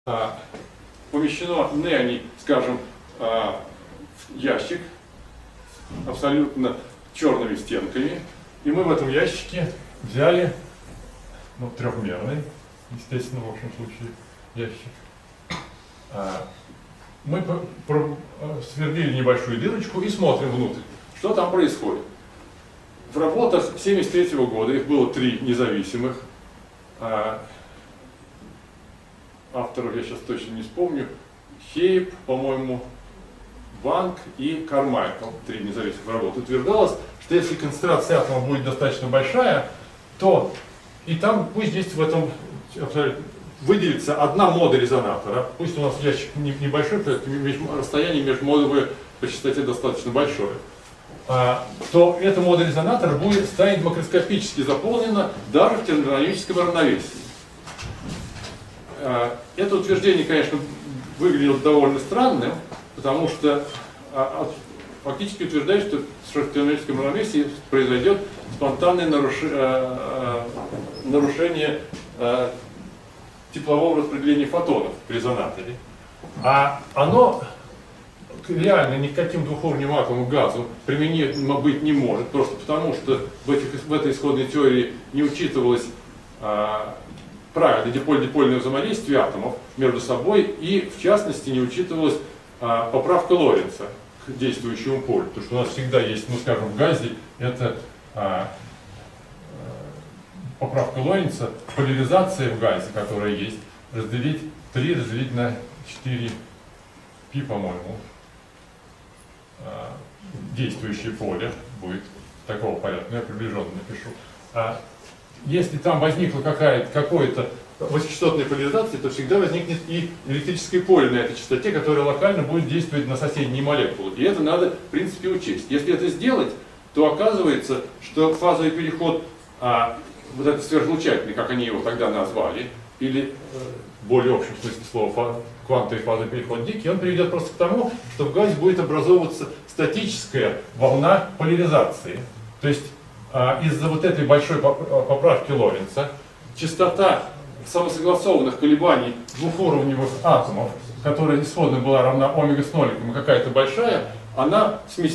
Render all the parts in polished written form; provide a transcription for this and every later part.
помещено они, скажем, в ящик абсолютно черными стенками, и мы в этом ящике взяли, трехмерный, естественно, в общем случае, ящик. Мы сверлили небольшую дырочку и смотрим внутрь, что там происходит. В работах 1973 года, их было 3 независимых, авторов я сейчас точно не вспомню, Хейб, по-моему, Банк и Кармайкл, 3 независимых работы, утверждалось, что если концентрация атомов будет достаточно большая, то и там пусть здесь в этом выделится одна мода резонатора, пусть у нас ящик небольшой, расстояние между модами по частоте достаточно большое, то эта мода резонатора станет макроскопически заполнена даже в термодинамическом равновесии. Это утверждение, конечно, выглядело довольно странным, потому что фактически утверждает, что в термодинамическом равновесии произойдет спонтанное нарушение теплового распределения фотонов в резонаторе. А оно реально ни к каким двухуровневым атомам газу применимо быть не может, просто потому что в этой исходной теории не учитывалось правильно диполь-дипольное взаимодействие атомов между собой, и в частности не учитывалась поправка Лоренца к действующему полю, потому что у нас всегда есть, скажем, в газе это поправка Лоренца, поляризация в газе, которая есть, разделить на 4π, по-моему, действующее поле будет такого порядка, я приближенно напишу. Если там возникла какая-то высокочастотная поляризация, то всегда возникнет и электрическое поле на этой частоте, которое локально будет действовать на соседние молекулы. И это надо, в принципе, учесть. Если это сделать, то оказывается, что фазовый переход, вот этот сверхлучательный, как они его тогда назвали, или в более общем смысле слова квантовый фазовый переход дикий, он приведет просто к тому, что в газе будет образовываться статическая волна поляризации. То есть из-за вот этой большой поправки Лоренца частота самосогласованных колебаний двухуровневых атомов, которая исходно была равна омега с ноликом и какая-то большая, она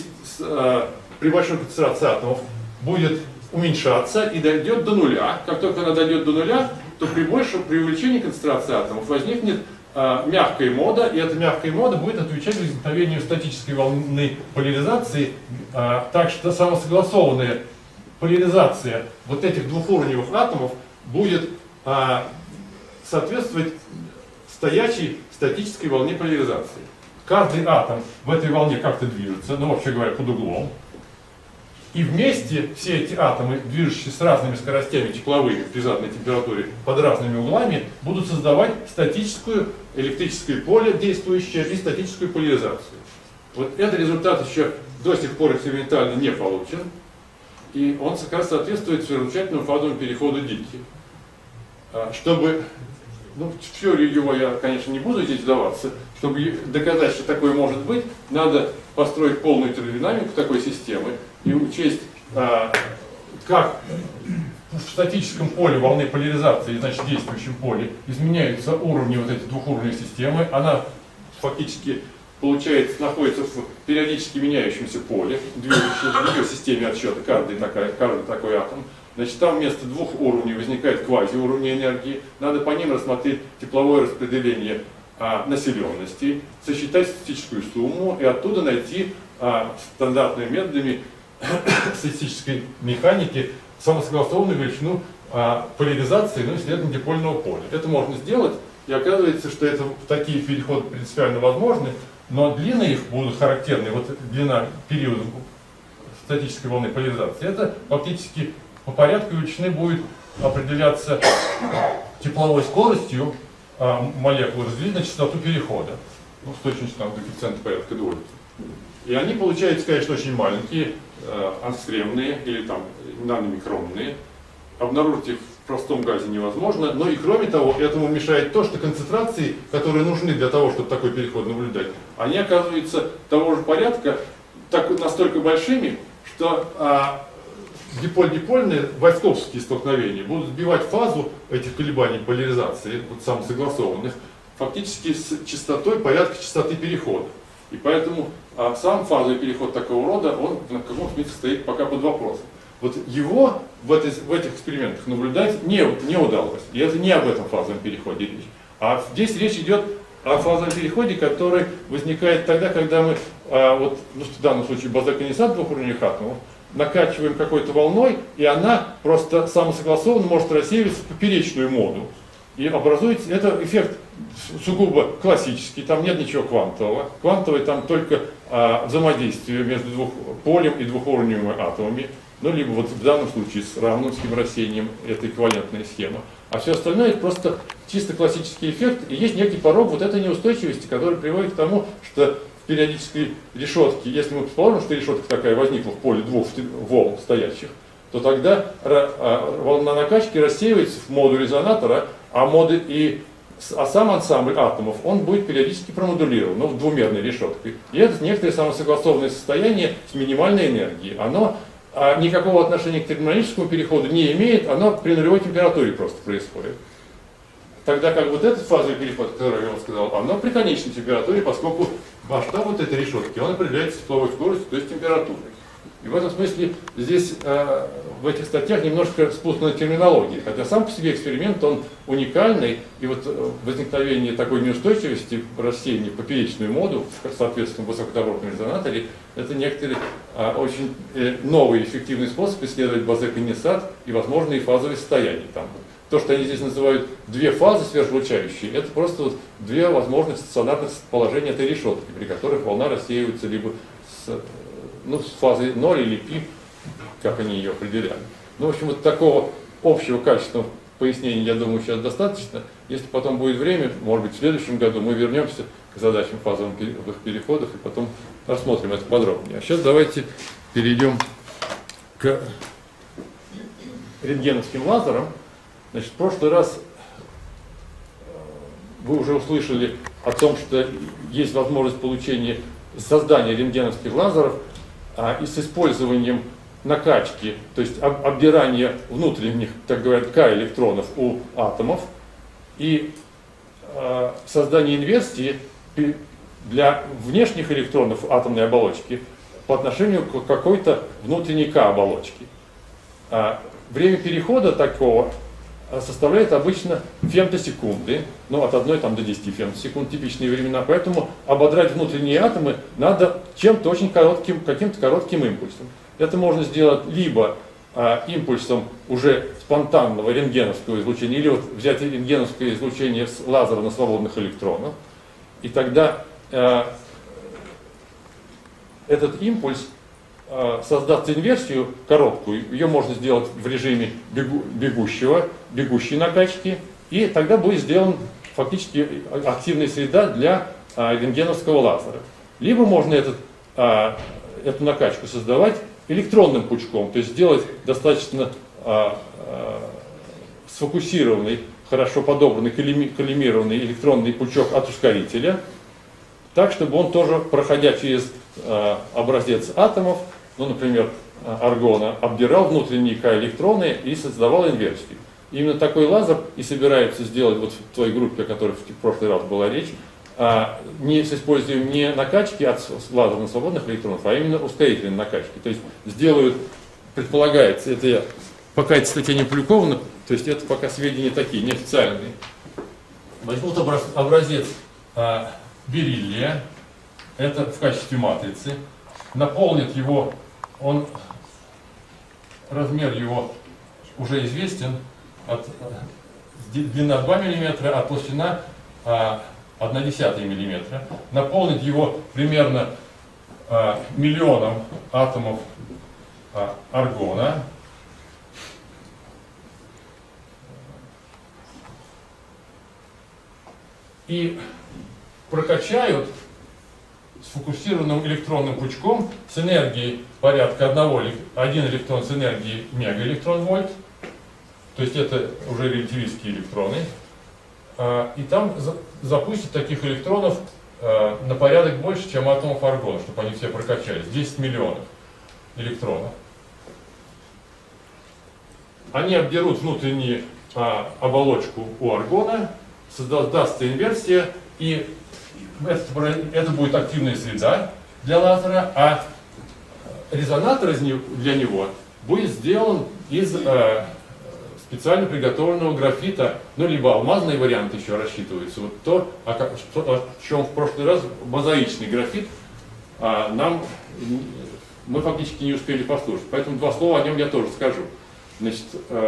при большой концентрации атомов будет уменьшаться и дойдет до нуля. Как только она дойдет до нуля, то при увеличении концентрации атомов возникнет мягкая мода, и эта мягкая мода будет отвечать возникновению статической волны поляризации, так что самосогласованная поляризация вот этих двухуровневых атомов будет соответствовать стоячей статической волне поляризации. Каждый атом в этой волне как-то движется, вообще говоря, под углом. И вместе все эти атомы, движущиеся с разными скоростями тепловыми при заданной температуре под разными углами, будут создавать статическую электрическое поле, действующее, и статическую поляризацию. Вот этот результат еще до сих пор экспериментально не получен. И он как раз соответствует сверхлучательному фазовому переходу Дикки. Чтобы, в теорию его я, конечно, не буду здесь вдаваться, чтобы доказать, что такое может быть, надо построить полную термодинамику такой системы и учесть, как в статическом поле волны поляризации, значит, в действующем поле, изменяются уровни вот этой двухуровневой системы. Она фактически находится в периодически меняющемся поле, движущемся в ее системе отсчета, каждый такой атом. Значит, там вместо 2 уровней возникает квазиуровни энергии. Надо по ним рассмотреть тепловое распределение населенности, сосчитать статическую сумму и оттуда найти стандартными методами статистической механики самосогласованную величину поляризации, следовательно, дипольного поля. Это можно сделать, и оказывается, что такие переходы принципиально возможны, но длины их будут характерны, длина периода статической волны поляризации, это фактически по порядку величины будет определяться тепловой скоростью молекулы разделить на частоту перехода, с точностью коэффициента порядка двойки. И они получаются, конечно, очень маленькие, ангстремные или наномикронные. Обнаружить их в простом газе невозможно, но и кроме того, этому мешает то, что концентрации, которые нужны для того, чтобы такой переход наблюдать, они оказываются того же порядка, настолько большими, что диполь-дипольные войсковские столкновения будут сбивать фазу этих колебаний поляризации, самосогласованных, фактически с частотой порядка частоты перехода. И поэтому сам фазовый переход такого рода, он в каком смысле стоит пока под вопросом. Вот его в этих экспериментах наблюдать не удалось. И это не об этом фазовом переходе речь. А здесь речь идет о фазовом переходе, который возникает тогда, когда мы, в данном случае базоконденсат двухуровневых атомов, накачиваем какой-то волной, и она просто самосогласованно может рассеиваться в поперечную моду. И образуется, это эффект сугубо классический, там нет ничего квантового. Квантовый там только взаимодействие между полем и двухуровневыми атомами. Ну, либо вот в данном случае с равномским рассеянием, это эквивалентная схема. А все остальное это просто чисто классический эффект. И есть некий порог вот этой неустойчивости, который приводит к тому, что в периодической решетке, если мы предположим, что решетка такая возникла в поле двух волн стоящих, то тогда волна накачки рассеивается в моду резонатора, а сам ансамбль атомов, он будет периодически промодулирован, но в двумерной решетке. И это некоторое самосогласованное состояние с минимальной энергией. Оно никакого отношения к термодинамическому переходу не имеет, оно при нулевой температуре просто происходит. Тогда как вот этот фазовый переход, который я вам сказал, оно при конечной температуре, поскольку масштаб вот этой решетки, он определяется тепловой скоростью, то есть температурой. И в этом смысле здесь в этих статьях немножко спутана терминология, хотя сам по себе эксперимент, он уникальный, и вот возникновение такой неустойчивости в рассеянии в поперечную моду, соответственно, в высокоторопном резонаторе, это некоторый очень новый эффективный способ исследовать базоконденсат и возможные фазовые состояния там. То, что они здесь называют две фазы сверхлучающие, это просто вот две возможных стационарных положения этой решетки, при которых волна рассеивается либо с фазой 0 или π, как они ее определяли. Ну, в общем, вот такого общего качественного пояснения, я думаю, сейчас достаточно. Если потом будет время, может быть, в следующем году мы вернемся к задачам фазовых переходов и потом рассмотрим это подробнее. А сейчас давайте перейдем к рентгеновским лазерам. Значит, в прошлый раз вы уже услышали о том, что есть возможность получения, создания рентгеновских лазеров и с использованием накачки, то есть обдирания внутренних, так говорят, К-электронов у атомов и создания инверсии для внешних электронов атомной оболочки по отношению к какой-то внутренней К-оболочке. Время перехода такого составляет обычно фемтосекунды, от 1 до 10 фемтосекунд, типичные времена, поэтому ободрать внутренние атомы надо чем-то очень коротким, каким-то коротким импульсом. Это можно сделать либо импульсом уже спонтанного рентгеновского излучения, или вот взять рентгеновское излучение с лазера на свободных электронах, и тогда этот импульс создаст инверсию короткую, ее можно сделать в режиме бегущей накачки, и тогда будет сделан фактически активная среда для рентгеновского лазера. Либо можно эту накачку создавать электронным пучком, то есть сделать достаточно сфокусированный, хорошо подобранный, коллимированный электронный пучок от ускорителя, так, чтобы он тоже, проходя через образец атомов, например, аргона, обдирал внутренние К-электроны и создавал инверсию. Именно такой лазер и собирается сделать вот в той группе, о которой в прошлый раз была речь, не с использованием не накачки от лазера на свободных электронов, а именно ускорительной накачки. То есть сделают, предполагается, это пока эта статья не опубликована, то есть это пока сведения такие, неофициальные. Возьмут образец бериллия, это в качестве матрицы, наполнит его, размер его уже известен, длина 2 мм, а толщина 0,1 мм. Наполнит его примерно миллионом атомов аргона. И прокачают сфокусированным электронным пучком с энергией порядка 1 электрон с энергией мегаэлектрон-вольт, то есть это уже релятивистские электроны, и там запустят таких электронов на порядок больше, чем атомов аргона, чтобы они все прокачались, 10 миллионов электронов. Они обдерут внутреннюю оболочку у аргона создастся инверсия, и это будет активная среда для лазера, а резонатор для него будет сделан из специально приготовленного графита, ну, либо алмазный вариант еще рассчитывается. Вот то, о чем в прошлый раз мозаичный графит, мы фактически не успели послушать. Поэтому два слова о нем я тоже скажу. Значит,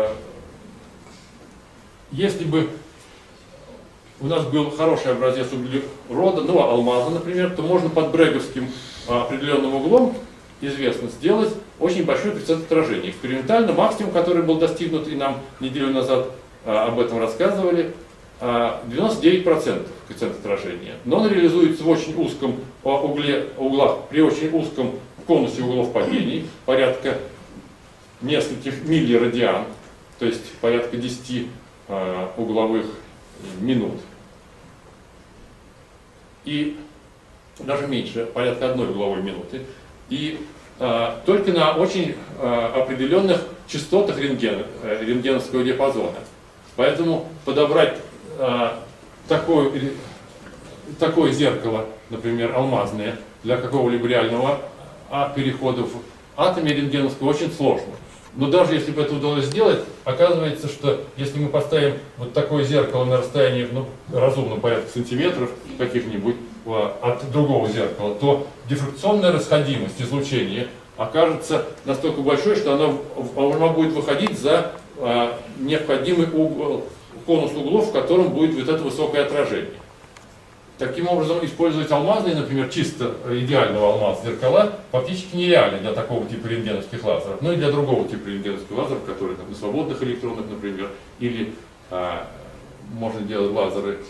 если бы у нас был хороший образец углерода, ну, алмаза, например, то можно под бреговским определенным углом, известно, сделать очень большой коэффициент отражения. Экспериментально максимум, который был достигнут, и нам неделю назад об этом рассказывали, 99% коэффициент отражения. Но он реализуется в очень узком углах, при очень узком конусе углов падений, порядка нескольких миллирадиан, то есть порядка 10 угловых минут. И даже меньше, порядка 1 угловой минуты. И только на очень определенных частотах рентгеновского диапазона. Поэтому подобрать такое зеркало, например, алмазное, для какого-либо реального перехода в атоме рентгеновского очень сложно. Но даже если бы это удалось сделать, оказывается, что если мы поставим вот такое зеркало на расстоянии, ну, разумном порядка сантиметров каких-нибудь от другого зеркала, то дифракционная расходимость излучения окажется настолько большой, что она будет выходить за необходимый конус углов, в котором будет вот это высокое отражение. Таким образом, использовать алмазные, например, чисто идеального алмаза зеркала фактически нереально для такого типа рентгеновских лазеров, но и для другого типа рентгеновских лазеров, которые там, на свободных электронах, например, или можно делать лазеры,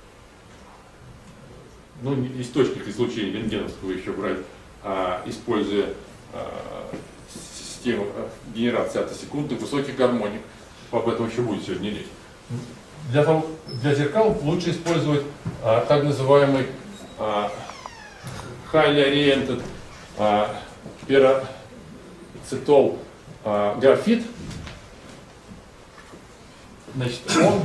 ну, источник излучения рентгеновского еще брать, используя систему генерации атосекундных высоких гармоник. Об этом еще будет сегодня речь. Для зеркал лучше использовать так называемый highly oriented пероцетол графит. Значит, он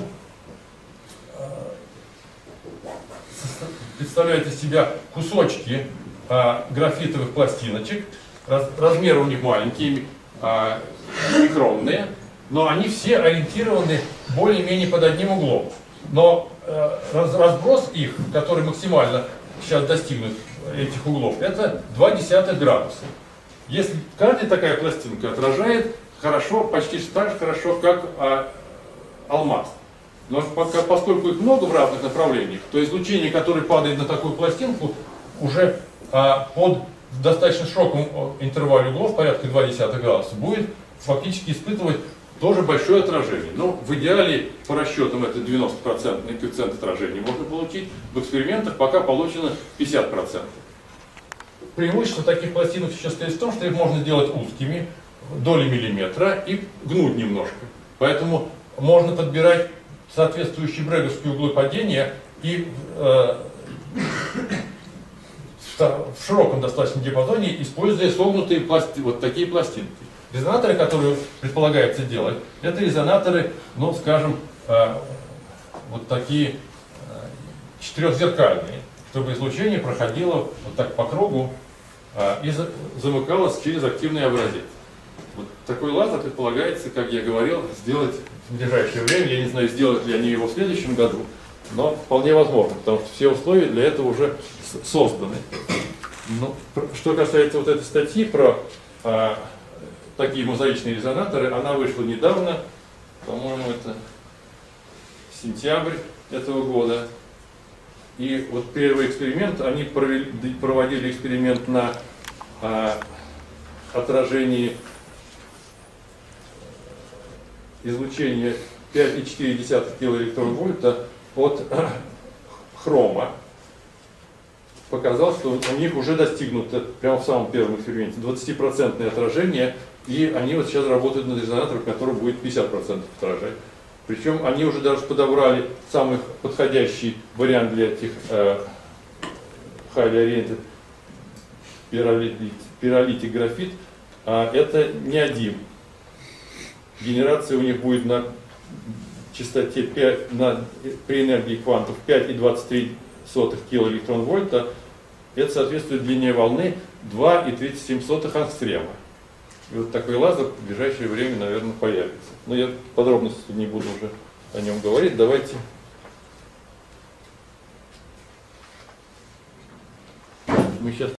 представляет из себя кусочки графитовых пластиночек. Размеры у них маленькие, микронные, но они все ориентированы более-менее под одним углом. Но разброс их, который максимально сейчас достигнут этих углов, это 0,2 градуса. Если каждая такая пластинка отражает хорошо, почти так же хорошо, как алмаз. Но поскольку их много в разных направлениях, то излучение, которое падает на такую пластинку, уже под достаточно широком интервале углов, порядка 0,2 градуса, будет фактически испытывать тоже большое отражение. Но в идеале, по расчетам, это 90% коэффициент отражения можно получить. В экспериментах пока получено 50%. Преимущество таких пластинок сейчас в том, что их можно сделать узкими, доли миллиметра, и гнуть немножко. Поэтому можно подбирать соответствующие бреговские углы падения и в широком достаточно диапазоне, используя согнутые вот такие пластинки. Резонаторы, которые предполагается делать, это резонаторы, ну, скажем, вот такие четырехзеркальные, чтобы излучение проходило вот так по кругу и замыкалось через активный образец. Вот такой лазер предполагается, как я говорил, сделать в ближайшее время. Я не знаю, сделают ли они его в следующем году, но вполне возможно, потому что все условия для этого уже созданы. Ну, что касается вот этой статьи про такие мозаичные резонаторы, она вышла недавно, по-моему, это сентябрь этого года. И вот первый эксперимент, они проводили эксперимент на отражении излучения 5,4 килоэлектронвольта от хрома. Показал, что у них уже достигнуто прямо в самом первом эксперименте 20% отражение, и они вот сейчас работают над резонатором, который будет 50% отражать. Причем они уже даже подобрали самый подходящий вариант для этих highly oriented пиролитик графит. Это неодим. Генерация у них будет на частоте 5, при энергии квантов 5,23 килоэлектронвольта, это соответствует длине волны 2,37 ангстрема. И вот такой лазер в ближайшее время, наверное, появится. Но я подробности не буду уже о нем говорить. Давайте мы сейчас